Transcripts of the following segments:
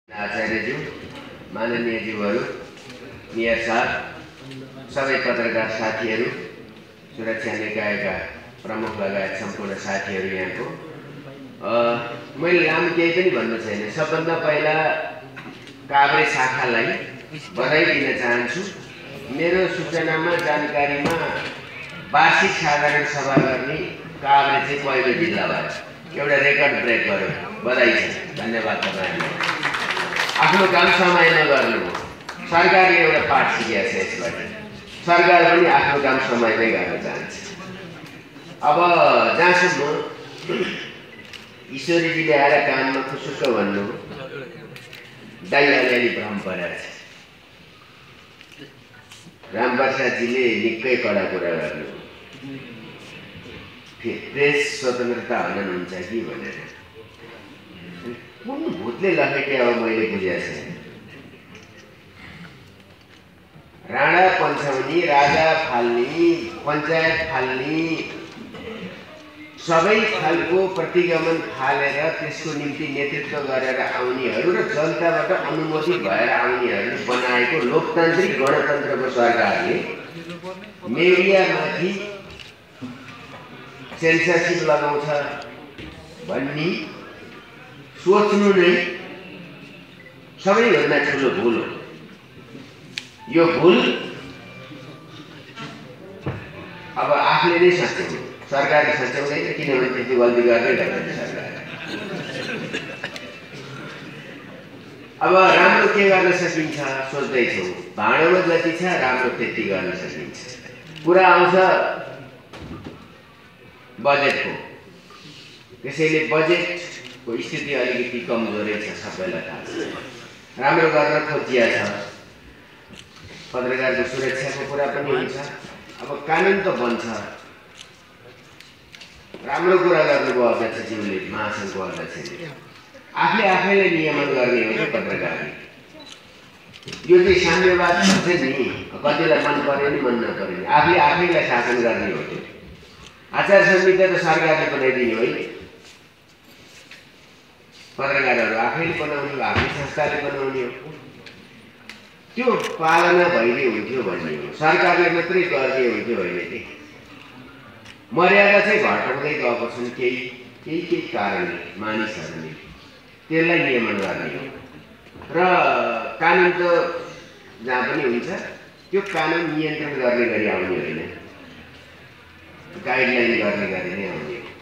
आचार्यज्यू, माननीय ज्यूहरू, मेयर साहब, सबै पत्रकार साथीहरू, सुरक्षा निकायका प्रमुख लगायत सम्पूर्ण साथीहरू यहाँको, मैले लामो केही पनि भन्नु छैन। सबभन्दा पहिला काभ्रे शाखालाई बधाई दिन चाहन्छु। मेरो सूचनामा जानकारीमा वार्षिक साधारण सभा गर्ने काभ्रे चाहिँ पहिलो जिल्ला भयो। एउटा रेकर्ड ब्रेक गर्यो। बधाई छ। धन्यवाद तपाईहरुलाई। आफ्नो काम समयमा गर्नु। सरकारले एउटा पाठ सिकेको छ यसबाट। सरकार पनि आफ्नो काम समयमै गर्न चाहन्छ। अब जहाँसम्म ईश्वरीजीले आएर काममा खुसुक्क भन्नु, दाइ अलिअलि भ्रम परेको छ। रामप्रसादजीले निकै कडा कुरा गर्नु, प्रेस स्वतन्त्रता हनन हुन्छ कि भनेर। कुन भूतले लखेट्या हो मैले बुझेको छैन। राणा पञ्चाउनी, राजा फाल्ने, पञ्चायत फाल्ने, सबै खालको प्रतिगमन फालेर त्यसको निम्ति नेतृत्व गरेर आउनेहरू र जनताबाट अनुमोदित भएर आउनेहरू बनाएको लोकतान्त्रिक गणतन्त्रको सरकारले मिडियामाथि सेन्सरशिप लगाउँछ भन्ने सोच्नु नै सबैभन्दा ठुलो भूल हो। यो भूल अब आफूले नै सच्याउनु, सरकारले सच्याउँदैन, किनभने त्यति गल्ती गर्दै गर्दैन सरकार। अब राम्रो के गर्न सकिन्छ सोच्दैछौँ। भाँडोमा जति छ राम्रो त्यति गर्न सकिन्छ। कुरा आउँछ बजेटको। त्यसैले बजेटको स्थिति अलिकति कमजोरै छ, सबैलाई थाहा छ। राम्रो गर्न खोजिया छ। पत्रकारको सुरक्षाको कुरा पनि हुन्छ। अब कानुन त बन्छ। राम्रो कुरा गर्नुभयो अध्यक्षज्यूले, महासङ्घको अध्यक्षले। आफैलाई नियमन गर्ने हो कि पत्रकारले। यो चाहिँ साम्यवाद छ नि, कतिलाई मन पर्यो नि मन नपर्यो नि, आफैलाई शासन गर्ने हो। त्यो आचार संहिता त सरकारले बनाइदिने होइन, पत्रकारहरू आफैले बनाउने हो, आफ्नै संस्थाले बनाउने हो। त्यो पालना भइदिए हुन्थ्यो भन्ने हो। सरकारले मात्रै गर्ने हुन्थ्यो होइन कि। मर्यादा चाहिँ घटाउँदै गएको छन् केही कारणले, मानिसहरूले। त्यसलाई नियमन गर्ने हो। र कानुन त जहाँ पनि हुन्छ, त्यो कानुन नियन्त्रण गर्ने गरी आउने होइन, गाइडलाइन गर्ने गरी नै आउने हो।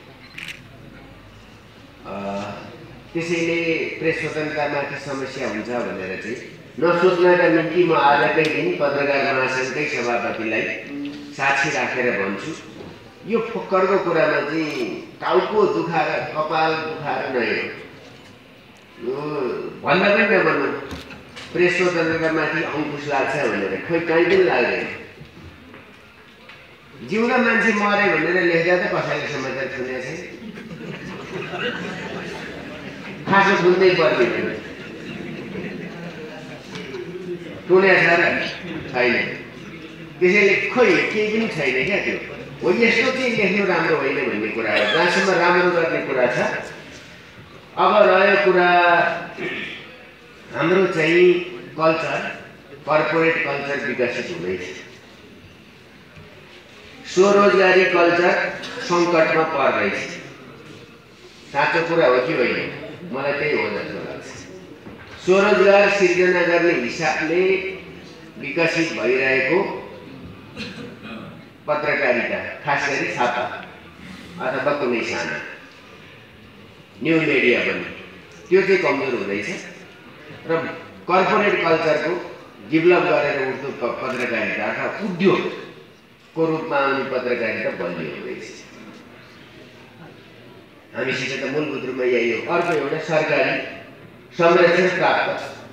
त्यसैले प्रेस स्वतन्त्रतामाथि समस्या हुन्छ भनेर चाहिँ नसोच्नका निम्ति म आजकै दिन पत्रकार महासङ्घकै सभापतिलाई साक्षी राखेर भन्छु, यो फक्करको कुरामा चाहिँ टाउको दुखाएर कपाल दुखाएर नै हो। यो भन्दा पनि नभन्नु प्रेस स्वतन्त्रतामाथि अङ्कुश लाग्छ भनेर, खोइ कहीँ पनि लाग्दैन। जिउँदा मान्छे मरे भनेर लेख्दा त कसैले समाचार सुनेको छैन। खासो सुन्दै पर्ने सुनेको छ र छैन। त्यसैले खोइ केही पनि छैन क्या। त्यो हो, यस्तो चाहिँ लेख्नु राम्रो होइन भन्ने कुरा हो। जहाँसम्म राम्रो गर्ने कुरा छ। अब रह्यो कुरा हाम्रो चाहिँ कल्चर, कर्पोरेट कल्चर विकसित हुँदैछ। स्वरोजगारी कल्चर सङ्कटमा पर्दैछ। साँचो कुरा हो कि होइन? मलाई त्यही हो जस्तो लाग्छ। स्वरोजगार सिर्जना गर्ने हिसाबले विकसित भइरहेको पत्रकारिता, खास गरी छापा अथवा कुनै साना न्यू मिडिया पनि, त्यो चाहिँ कमजोर हुँदैछ। र कर्पोरेट कल्चरको डेभलप गरेर उठ्दो पत्रकारिता अथवा उद्योगको रूपमा आउने पत्रकारिता बलियो हुँदैछ। हामीसित त मूलभूत रूपमा यही हो। अर्को एउटा सरकारी संरक्षण प्राप्त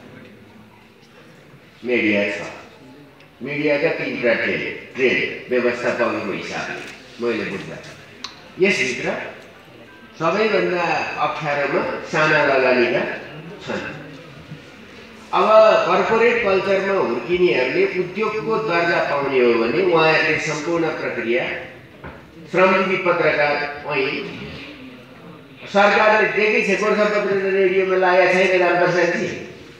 मिडिया छ। मिडियाका 3 ट्रेड व्यवस्थापनको हिसाबले मैले बुझ्दा यसभित्र सबैभन्दा अप्ठ्यारोमा साना लगानीका छन्। अब कर्पोरेट कल्चरमा हुर्किनेहरूले उद्योगको दर्जा पाउने हो भने उहाँहरूले सम्पूर्ण प्रक्रिया श्रमजीवी पत्रकार सरकारले दिएकै छ। गोर्खापत्र रेडियोमा लागेको छैन रामप्रसादजी।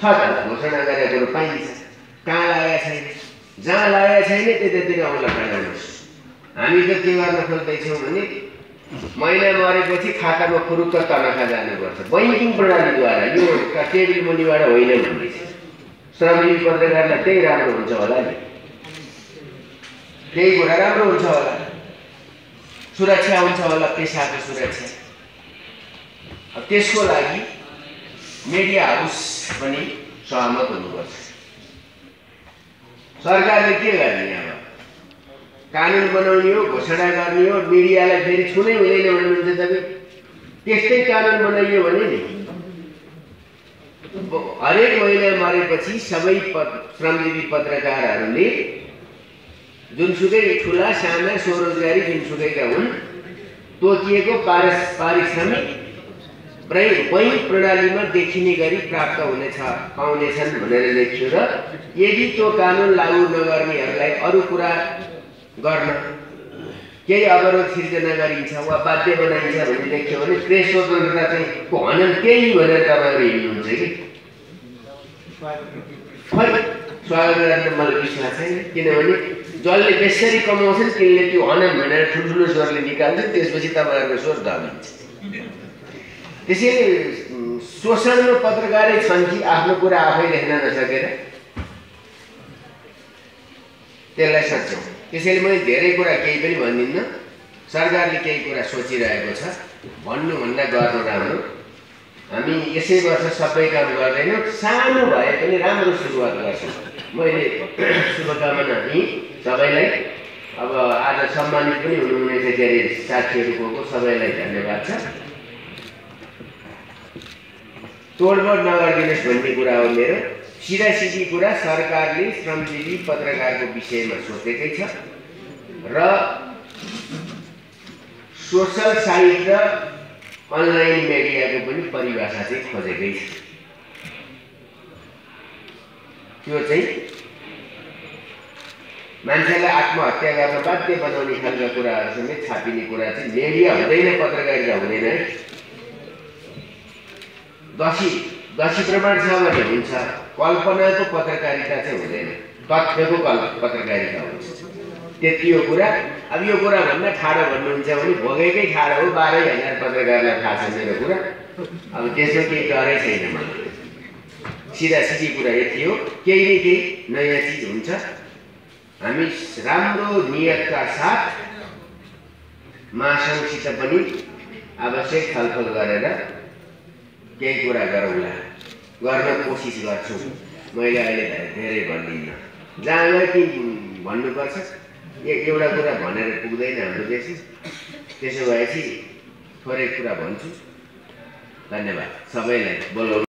छ त घोषणा गरेको कुरो पाइन्छ, कहाँ लागेको छैन, जहाँ लागेको छैन त्यतातिर औँला खडाउनुहोस्। हामी त के गर्न खोज्दैछौँ भने महिना मरेपछि खातामा फुरुक्क तनखा जानुपर्छ बैङ्किङ प्रणालीद्वारा, यो टेबल मुनिबाट होइन भन्दैछ। श्रमजीवी पत्रकारलाई त्यही राम्रो हुन्छ होला नि, त्यही कुरा राम्रो हुन्छ होला, सुरक्षा हुन्छ होला, पेसाको सुरक्षा। अब त्यसको लागि मिडिया हाउस पनि सहमत हुनुपर्छ। सरकारले के गर्ने? अब कानुन बनाउने हो, घोषणा गर्ने हो, मिडियालाई फेरि छुनै हुँदैन भन्नुहुन्छ तपाईँ। त्यस्तै कानुन बनाइयो भने नि हरेक महिना मरेपछि सबै श्रमजीवी पत्रकारहरूले जुनसुकै ठुला साना स्वरोजगारी जुनसुकैका हुन् तोकिएको पारिश्रमिक बैङ्क प्रणालीमा देखिने गरी प्राप्त हुनेछ पाउनेछन् भनेर लेख्यो। र यदि त्यो कानुन लागू नगर्नेहरूलाई अरू कुरा गर्न केही अवरोध सिर्जना गरिन्छ वा बाध्य बनाइन्छ भन्ने लेख्यो भने प्रेस स्वतन्त्रता चाहिँ को हनन त्यही भनेर तपाईँहरू हिँड्नुहुन्छ कि? खै स्वागत गर्न मलाई विश्वास छैन, किनभने जसले बेसरी कमाउँछन् तिनले त्यो हनन भनेर ठुल्ठुलो स्वरले निकाल्छन्, त्यसपछि तपाईँहरूको स्वर दबिन्छ। त्यसैले शोषणमा पत्रकारै छन् कि आफ्नो कुरा आफै लेख्न नसकेर, त्यसलाई सोच्छौँ। त्यसैले मैले धेरै कुरा केही पनि भन्दिनँ। सरकारले केही कुरा सोचिरहेको छ, भन्नुभन्दा गर्नु राम्रो। हामी यसै वर्ष सबै काम गर्दैनौँ, सानो भए पनि राम्रो सुरुवात गर्छौँ। मैले शुभकामना दिएँ सबैलाई। अब आज सम्मानित पनि हुनुहुनेछ धेरै साथीहरूको, सबैलाई धन्यवाद छ। तोडमोड नगरिदिनुहोस् भन्ने कुरा हो मेरो। सिधासिधी कुरा सरकारले श्रमजीवी पत्रकारको विषयमा सोचेकै छ र सोसल साइट र अनलाइन मिडियाको पनि परिभाषा चाहिँ खोजेकै छ। त्यो चाहिँ मान्छेलाई आत्महत्या गर्न बाध्य बनाउने खालका कुराहरू समेत छापिने कुरा चाहिँ मिडिया हुँदैन, पत्रकारिता हुँदैन है। दशी प्रमाण छ भने हुन्छ, कल्पनाको पत्रकारिता चाहिँ हुँदैन, तथ्यको पत्रकारिता हुन्छ। त्यति हो कुरा। अब यो कुरा भन्दा ठाडो भन्नुहुन्छ भने भोगेकै ठाडो हो, 12,000 पत्रकारलाई थाहा छ मेरो कुरा। अब त्यसमा केही डरै छैन मलाई। सिधासिधी कुरा यति हो, केही न केही नयाँ चिज हुन्छ। हामी राम्रो नियतका साथ महासङ्घसित पनि आवश्यक छलफल गरेर केही कुरा गरौँला, गर्न कोसिस गर्छु। मैले अहिले धेरै भन्दिनँ, जहाँ कि भन्नुपर्छ एउटा कुरा भनेर पुग्दैन हाम्रो देश। त्यसो भएपछि थोरै कुरा भन्छु। धन्यवाद सबैलाई। बोलाउनु